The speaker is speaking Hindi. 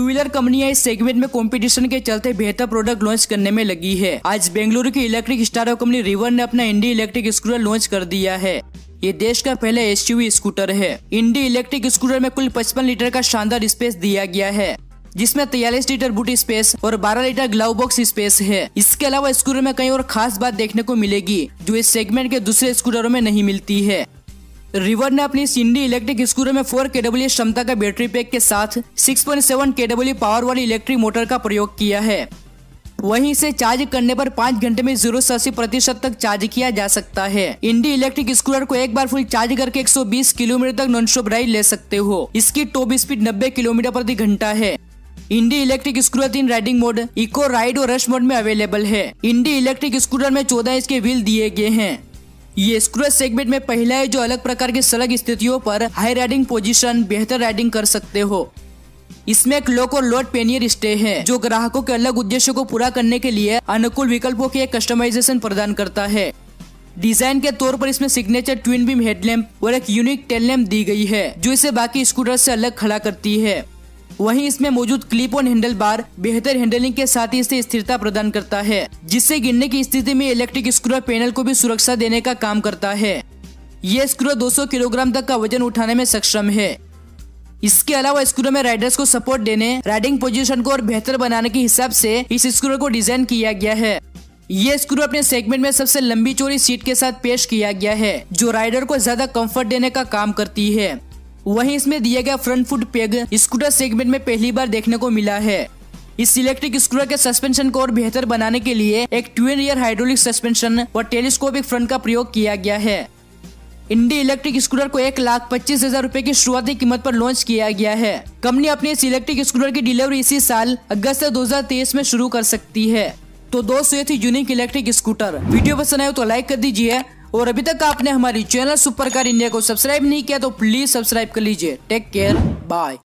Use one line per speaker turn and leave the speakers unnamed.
व्हीलर कंपनियां इस सेगमेंट में कंपटीशन के चलते बेहतर प्रोडक्ट लॉन्च करने में लगी है। आज बेंगलुरु की इलेक्ट्रिक स्टार्टअप कंपनी रिवर ने अपना इंडी इलेक्ट्रिक स्कूटर लॉन्च कर दिया है। ये देश का पहला एसयूवी स्कूटर है। इंडी इलेक्ट्रिक स्कूटर में कुल 55 लीटर का शानदार स्पेस दिया गया है, जिसमें 43 लीटर बूट स्पेस और 12 लीटर ग्लव बॉक्स स्पेस है। इसके अलावा स्कूटर में कई और खास बात देखने को मिलेगी जो इस सेगमेंट के दूसरे स्कूटरों में नहीं मिलती है। रिवर ने अपनी इस इंडी इलेक्ट्रिक स्कूटर में 4 kW क्षमता का बैटरी पैक के साथ 6.7 kW पावर वाली इलेक्ट्रिक मोटर का प्रयोग किया है। वहीं इसे चार्ज करने पर 5 घंटे में 0 से 80% तक चार्ज किया जा सकता है। इंडी इलेक्ट्रिक स्कूटर को एक बार फुल चार्ज करके 120 किलोमीटर तक नॉन स्टॉप राइड ले सकते हो। इसकी टॉप स्पीड 90 किलोमीटर प्रति घंटा है। Indie electric scooter 3 riding mode, eco, ride और रश मोड में अवेलेबल है। इंडी इलेक्ट्रिक स्कूटर में 14 इंच के व्हील दिए गए हैं। ये स्कूटर सेगमेंट में पहला है जो अलग प्रकार की सड़क स्थितियों पर हाई राइडिंग पोजीशन बेहतर राइडिंग कर सकते हो। इसमें एक लॉक और लोड पैनियर स्टे है जो ग्राहकों के अलग उद्देश्यों को पूरा करने के लिए अनुकूल विकल्पों की एक कस्टमाइजेशन प्रदान करता है। डिजाइन के तौर पर इसमें सिग्नेचर ट्विन बीम हेडलैम्प और एक यूनिक टेल लैम्प दी गई है जो इसे बाकी स्कूटर से अलग खड़ा करती है। वहीं इसमें मौजूद क्लिप ऑन हैंडल बार बेहतर हैंडलिंग के साथ ही इसे स्थिरता प्रदान करता है, जिससे गिरने की स्थिति में इलेक्ट्रिक स्कूटर पैनल को भी सुरक्षा देने का काम करता है। ये स्कूटर 200 किलोग्राम तक का वजन उठाने में सक्षम है। इसके अलावा स्कूटर में राइडर्स को सपोर्ट देने, राइडिंग पोजीशन को और बेहतर बनाने के हिसाब से इस स्कूटर को डिजाइन किया गया है। ये स्कूटर अपने सेगमेंट में सबसे लंबी चौड़ी सीट के साथ पेश किया गया है जो राइडर को ज्यादा कंफर्ट देने का काम करती है। वहीं इसमें दिया गया front foot peg scooter segment में पहली बार देखने को मिला है। इस इलेक्ट्रिक स्कूटर के सस्पेंशन को और बेहतर बनाने के लिए एक ट्विन रियर हाइड्रोलिक सस्पेंशन और टेलीस्कोपिक फ्रंट का प्रयोग किया गया है। इंडी इलेक्ट्रिक स्कूटर को 1,25,000 रुपए की शुरुआती कीमत पर लॉन्च किया गया है। कंपनी अपनी इस इलेक्ट्रिक स्कूटर की डिलीवरी इसी साल अगस्त 2023 में शुरू कर सकती है। तो दोस्तों, ये थी यूनिक इलेक्ट्रिक स्कूटर। वीडियो पसंद आए तो लाइक कर दीजिए और अभी तक आपने हमारी चैनल सुपर कार इंडिया को सब्सक्राइब नहीं किया तो प्लीज सब्सक्राइब कर लीजिए। Take care, bye.